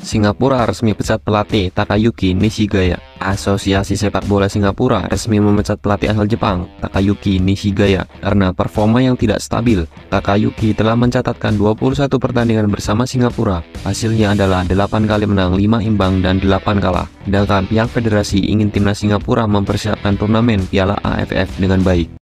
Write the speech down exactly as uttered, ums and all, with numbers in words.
Singapura resmi pecat pelatih Takayuki Nishigaya. Asosiasi Sepak Bola Singapura resmi memecat pelatih asal Jepang, Takayuki Nishigaya, karena performa yang tidak stabil. Takayuki telah mencatatkan dua puluh satu pertandingan bersama Singapura. Hasilnya adalah delapan kali menang, lima imbang, dan delapan kalah. Sedangkan pihak federasi ingin timnas Singapura mempersiapkan turnamen Piala A F F dengan baik.